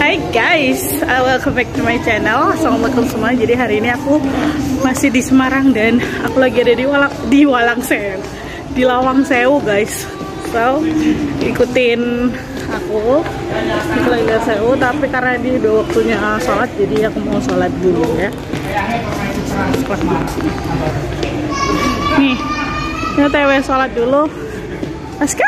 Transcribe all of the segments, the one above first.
Hai guys, welcome back to my channel. Assalamualaikum semua. Jadi hari ini aku masih di Semarang dan aku lagi ada di Lawang Sewu guys. So ikutin aku lagi di Sewu, tapi karena ini udah waktunya sholat, jadi aku mau sholat dulu ya. Nih, kita TW sholat dulu. Let's go.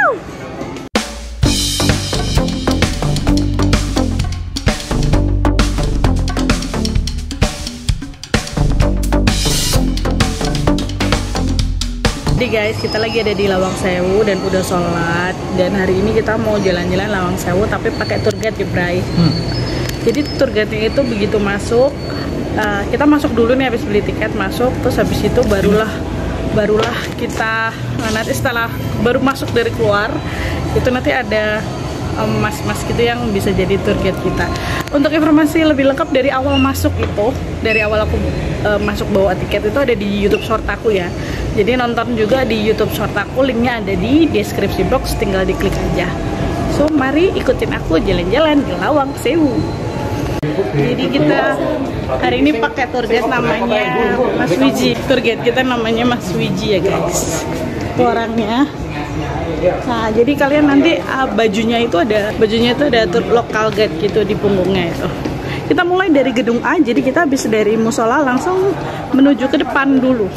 Jadi guys, kita lagi ada di Lawang Sewu dan udah sholat. Dan hari ini kita mau jalan-jalan Lawang Sewu tapi pakai tour guide ya Bray. Jadi tour guide-nya itu begitu masuk, kita masuk dulu nih, habis beli tiket masuk, terus habis itu barulah kita nanti setelah baru masuk dari keluar itu nanti ada mas-mas gitu yang bisa jadi tour guide kita. Untuk informasi lebih lengkap dari awal masuk itu, dari awal aku masuk bawa tiket itu ada di YouTube short aku ya. Jadi nonton juga di YouTube short aku, linknya ada di deskripsi box, tinggal diklik aja. So mari ikutin aku jalan-jalan di Lawang Sewu. Jadi kita hari ini pakai tour guide namanya Mas Wiji. Tour guide kita namanya Mas Wiji ya guys. Itu orangnya. Nah, jadi kalian nanti bajunya itu ada tour lokal guide gitu di punggungnya itu. Kita mulai dari gedung A, jadi kita habis dari musola langsung menuju ke depan dulu.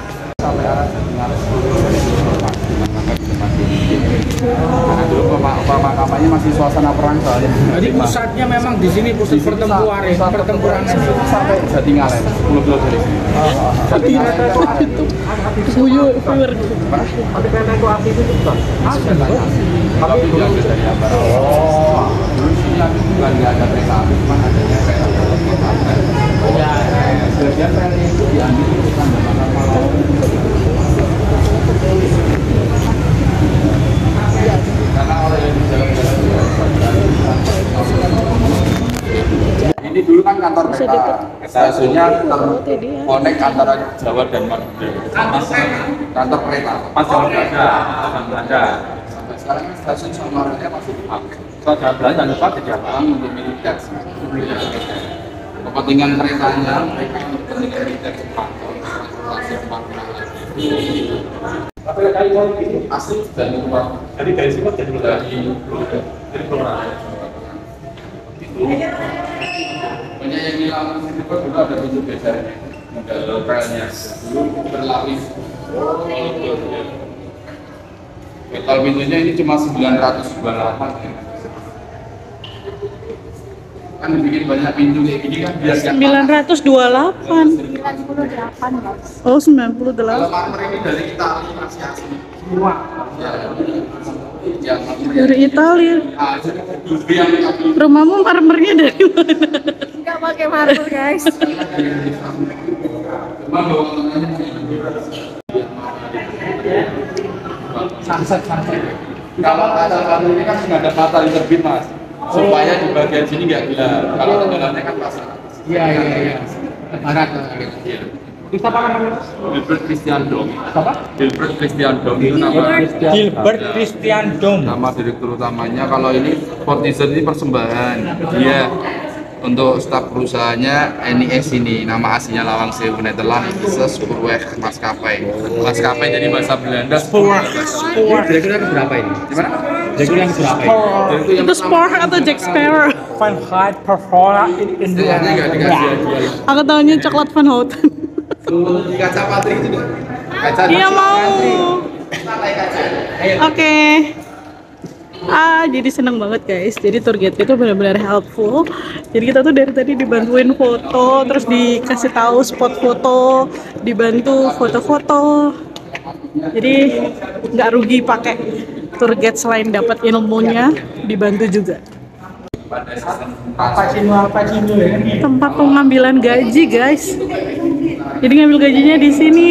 Karena dulu pemakamannya masih suasana perang soalnya. Jadi pusatnya memang di sini, pusat pertempuran sampai Jatingaleh 10 km dari sini. Jadi itu suyu viewer. Tapi kereta itu api itu juga. Kalau diambil dari apa? Oh, dulu sini bukan nggak ada kereta api, cuma adanya kereta api. Ya, sebagian rel itu diambil itu kan kalau ini dulu kan kantor peta, stasiunnya terkonek antara Jawa dan Madura. Kantor kereta, pas Jawa Belanda. Sampai sekarang stasiun Samaranya masih dipakai. Soal Jawa Belanda lupa ke Jawa untuk militer. Kepentingan keretanya, mereka kepentingan militer kantor transportasi asli dan luar. Jadi dari sini jadi keluar. Banyak yang hilang itu dulu ada pintu besernya, model relnya dulu berlapis. Total pintunya ini cuma 928 ya. Kan dibikin banyak pintu kayak gini kan biar 928. 98 guys. Oh 98. Kalau marmer ini dari Italia masih asli semua. Ya, Dari Italia. Rumahmu marmernya dari mana? Enggak pakai marble guys. Sunset. Kalau kaca ini kan nggak ada matahari terbit mas, supaya di bagian sini nggak gelap. Kalau tenggelamnya kan pasang. Iya. Barat. Kita apa namanya? Gilbert Christian Dom. Apa? Gilbert Christian Dom itu nama. Gilbert Christian Dom. Nama direktur utamanya. Kalau ini Fortizen ini persembahan. Dia untuk staf perusahaannya NIS ini. Nama aslinya Lawang Sewu Nederland. Bisa Spoorweg maskapai. Maskapai jadi bahasa Belanda. Spoor. Direktur yang berapa ini? Gimana? Direktur yang berapa ini? Itu Spoor atau Jack Sparrow? Van Hyde Performa in Istilahnya nggak dikasih hadiah. Aku tahunya coklat Van Houten. Di kaca patri itu kan? Iya mau. Oke. Jadi seneng banget guys. Jadi tour guide itu benar-benar helpful. Jadi kita tuh dari tadi dibantuin foto, terus dikasih tahu spot foto, dibantu foto-foto. Jadi nggak rugi pakai tour guide, selain dapat ilmunya, dibantu juga. Tempat pengambilan gaji guys. Jadi ngambil gajinya di sini.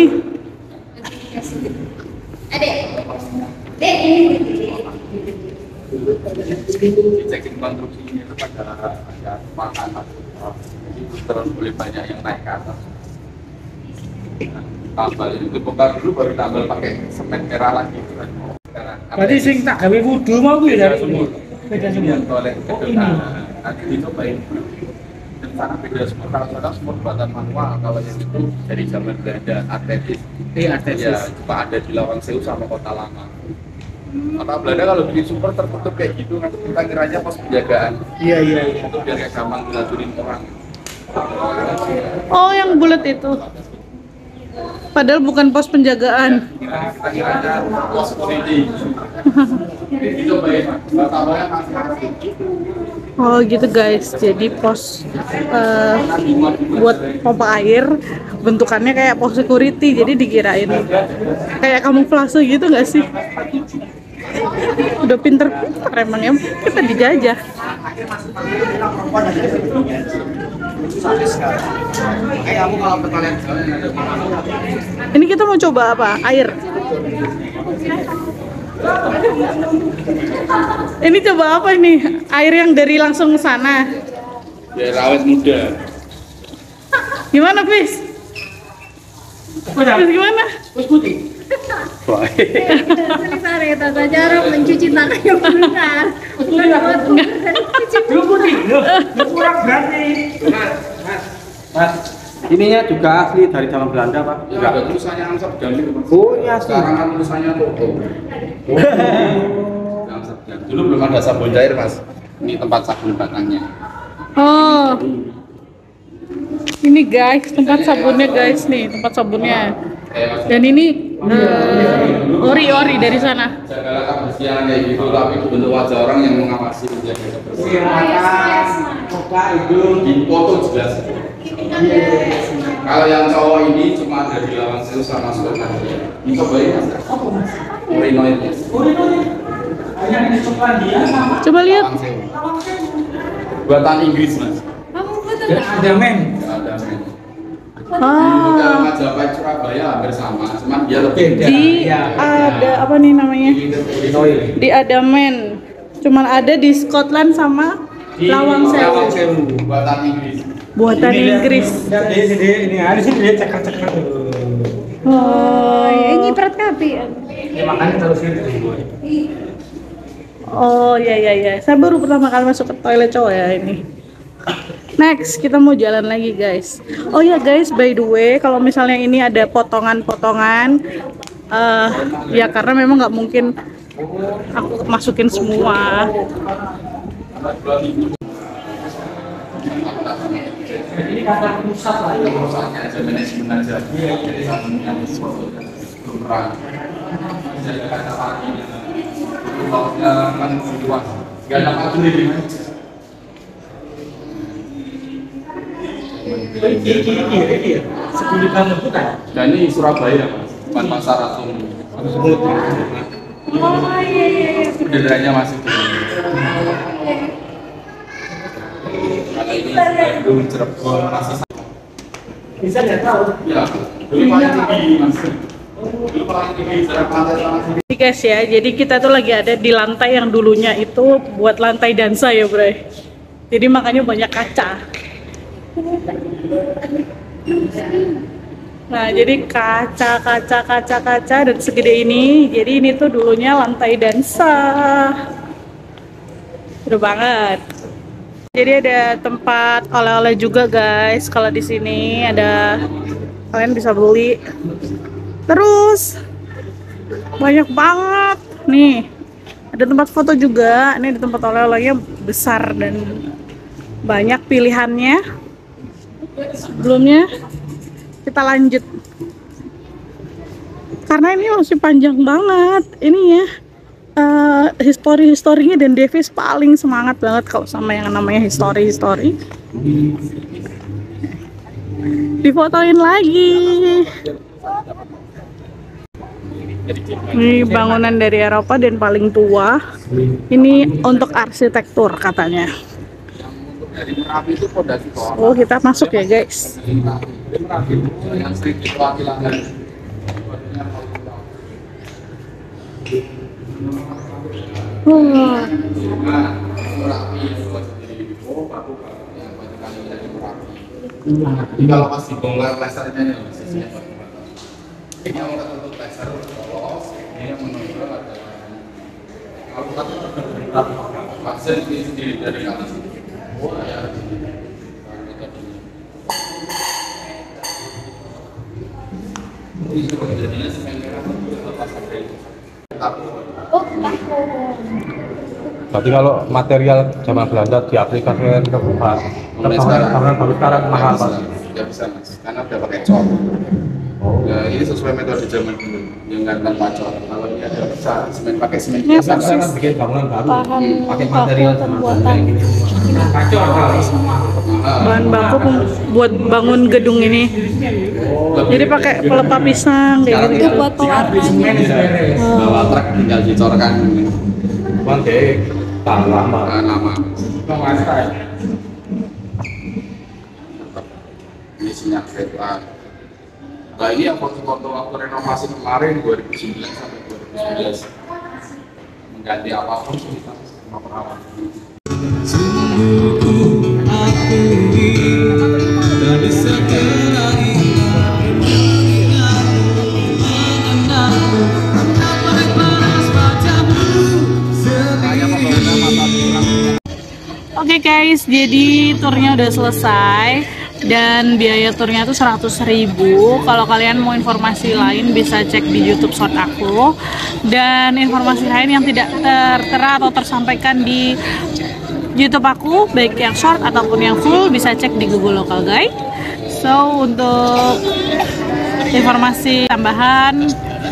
Checking konstruksinya itu pada makanan. Jadi terus boleh banyak yang naik ke atas. Tambal itu bongkar dulu baru tambal pakai semen merah lagi. Berarti sing tak gawe wudu mau ku ya dari sini. Beda semua. Toilet kedua. nanti dicobain. Dan sana beda semua, kalau sana semua buatan manual, kalau yang itu dari zaman Belanda, artetis. Artetis. Ya, cuma ada di Lawang Sewu sama Kota Lama. Kota Belanda kalau bikin super tertutup kayak gitu, nanti kita kiranya pos penjagaan. Iya. Itu biar kayak gampang ngelacurin orang. Oh, yang bulat itu. Padahal bukan pos penjagaan. Kita kiranya pos security. Dicobain, tambahnya masing-masing. Oh gitu guys, jadi pos buat pompa air bentukannya kayak pos security, jadi dikirain kayak kamuflase gitu nggak sih? Udah pinter-pinter emangnya kita dijajah. Ini kita mau coba apa? Air. Ini coba apa ini? Air yang dari langsung ke sana. Biar awet muda. Gimana, Fis? Fis gimana? Selesai tata cara mencuci tangan yang benar. Belum putih, kurang berarti. Mas, ininya juga asli dari zaman Belanda, Pak? Ya, ada tulisannya Amsterdam itu. Oh, iya asli. Sekarang kan tulisannya Toko. Amsterdam. Dulu belum ada sabun cair, Mas. Ini tempat sabun batangnya. Oh. Ini guys, tempat sabunnya guys nih, tempat sabunnya. Dan ini ori-ori dari sana. Jagalah kebersihan kayak gitu, tapi bentuk wajah orang yang mengawasi menjaga kebersihan. Muka, hidung, Di foto jelas. Kalau yang cowok ini cuma ada di Lawang Sewu sama Surabaya. Ini cobain Mas. Merino itu. Coba lihat. Lawang Sewu. Buatan Inggris, Mas. ada men. Ada men. Ah, Kalau Majapahit Surabaya hampir sama, cuman dia lebih di ada apa nih namanya? Di Adamen. Cuman ada di Scotland sama Lawang Sewu. Buatan Inggris. Buatan Inggris. Ini harus ini dia cekar-cekar. Oh, ini berat kapi. Ya makanya terus ini. Oh ya. Saya baru pertama kali masuk ke toilet cowok ya ini. Next, kita mau jalan lagi guys. Oh ya guys, by the way, kalau misalnya ini ada potongan-potongan, ya karena memang nggak mungkin aku masukin semua. Ini kata pusat lah. Pusatnya aja manajemen aja. Jadi sabunnya berperan. Jadi kata pagi. Kalau kan luas, nggak ada apa sendiri. Iya. Sepuluh tahun bukan? Dan ini Surabaya, Mas. Bukan Pasar Atung. Benderanya masih di sini. Kalau ini Bandung, Cirebon, masih sama. Bisa nggak tahu? Ya, dulu paling tinggi, Mas. Dulu paling tinggi jarak pantai sama sini. Ini guys ya, jadi kita tuh lagi ada di lantai yang dulunya itu buat lantai dansa ya Bray. Jadi makanya banyak kaca. Nah jadi kaca dan segede ini. Jadi ini tuh dulunya lantai dansa. Seru banget. Jadi ada tempat oleh-oleh juga guys. Kalau di sini ada, kalian bisa beli. Terus banyak banget nih. Ada tempat foto juga. Ini ada tempat oleh-olehnya besar dan banyak pilihannya. Sebelumnya kita lanjut karena ini masih panjang banget ini ya, historinya, dan Davis paling semangat banget kalau sama yang namanya history. Difotoin lagi. Ini bangunan dari Eropa dan paling tua. Ini untuk arsitektur katanya. Dari Merapi itu Pondasi Toa. Oh, kita masuk ya guys. Merapi yang sering diwakilkan. Jadi kalau pas dibongkar plasternya ya masih siap. Ini yang tertutup plaster polos, ini yang menonjol adalah kalau kita pasir ini sendiri dari atas. Berarti kalau material zaman Belanda diaplikasikan ke rumah, karena baru sekarang mahal Pak. Nggak bisa Mas, karena udah pakai cor. Ya, ini sesuai metode zaman dulu, yang nggak tanpa cor. Kalau ini ada bisa semen pakai semen biasa. Kita kan bikin bangunan baru, pakai baku material zaman Belanda kayak gini. Kacau kali. bahan baku buat bangun gedung ini. Jadi pakai pelepah pisang kayak gitu. Itu buat pewarnanya. Bawa truk tinggal dicorkan. Cuman deh, tahan lama. Lama. Ini sinyal kereta. Nah ini yang foto-foto waktu renovasi kemarin 2009 sampai 2011 mengganti apapun kita sama perawat. Oke guys, jadi turnya udah selesai dan biaya turnya tuh 100.000. Kalau kalian mau informasi lain bisa cek di YouTube short aku, dan informasi lain yang tidak tertera atau tersampaikan di YouTube aku, baik yang short ataupun yang full, bisa cek di Google Local Guide. So untuk informasi tambahan,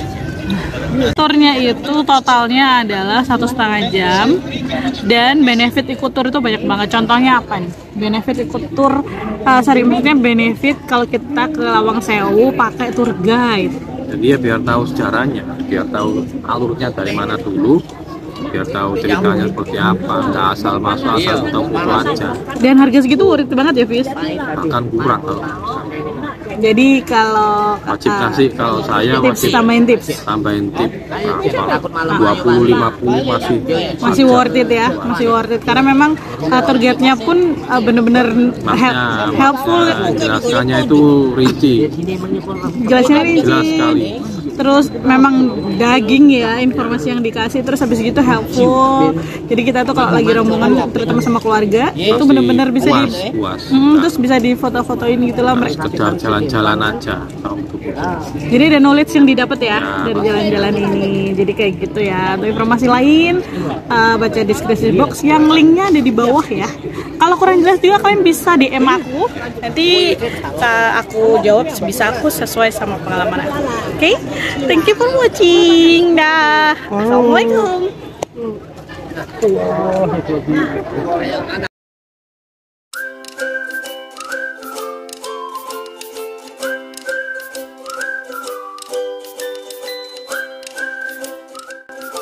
turnya itu totalnya adalah 1,5 jam, dan benefit ikut tur itu banyak banget. Contohnya apa nih? Benefit ikut tur, maksudnya benefit kalau kita ke Lawang Sewu pakai tour guide. Jadi ya biar tahu sejarahnya, biar tahu alurnya dari mana dulu, biar tahu ceritanya seperti apa, nggak asal masuk asal tahu foto aja. Dan harga segitu worth it banget ya, Fis? Bahkan kurang kalau Jadi kalau wajib kasih, kalau saya tips, wajib tambahin tips. tambahin tip berapa, 20-50 Masih worth it ya, masih worth it karena memang tour guide-nya pun bener-bener helpful. Jelaskannya itu rinci, Jelasnya rinci. jelas sekali. Terus memang daging ya informasi yang dikasih, terus habis gitu helpful. Jadi kita tuh kalau lagi rombongan terutama sama keluarga itu benar-benar bisa puas. terus bisa di foto-fotoin gitu lah mereka. Sekedar jalan-jalan aja. Jadi ada knowledge yang didapat ya dari jalan-jalan ini. Jadi kayak gitu ya. Untuk informasi lain baca deskripsi box yang linknya ada di bawah ya. Kalau kurang jelas juga kalian bisa DM aku. Nanti aku jawab sebisa aku sesuai sama pengalaman aku. Oke? Thank you for watching. Dah. Assalamualaikum.